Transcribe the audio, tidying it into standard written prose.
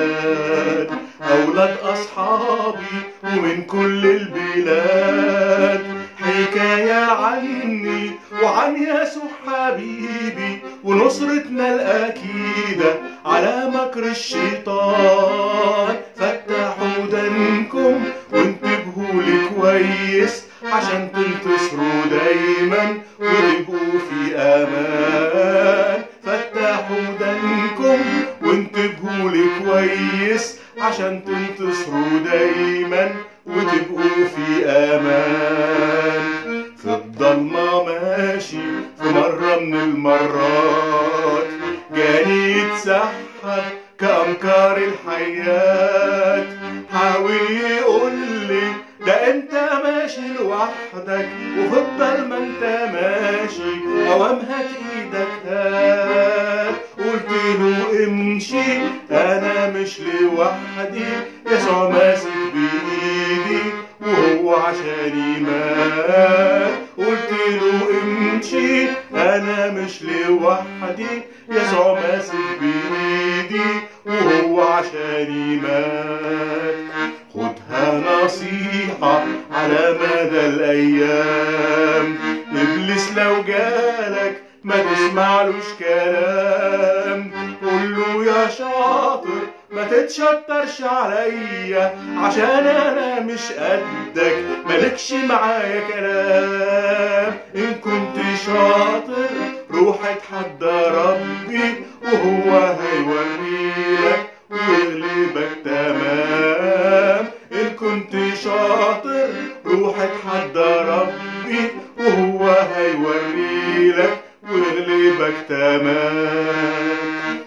الأولاد، أولاد أصحابي ومن كل البلاد، حكاية عني وعن يسوع حبيبي ونصرتنا الأكيدة على مكر الشيطان. فتحوا ودانكم وانتبهوا لي كويس عشان تنتصروا دايما وتبقوا في أمان. فتحوا ودانكم وانتبهوا لي كويس عشان تنتصروا دايما وتبقوا في أمان. في الضلمة ماشي في مرة من المرات جاني يتسحب كأمكار الحياة، حاول يقولي ده انت ماشي لوحدك وفي الضلمة انت ماشي اوام هات ايدك هات. قلت له امشي انا مش لوحدي، يسوع ماسك بايدي وهو عشاني مات. قلت له امشي انا مش لوحدي، يسوع ماسك بايدي وهو عشاني مات. خدها نصيحة على مدى الأيام، إبليس لو جالك ما تسمعلوش كلام. قوله يا شاطر ما تتشطرش عليا عشان أنا مش قدك مالكش معايا كلام. إن كنت شاطر روح اتحدى ربي وهو هيوريلك ويغلبك تمام. إن كنت شاطر روح اتحدى ربي وهو هيوريلك ويغلبك تمام.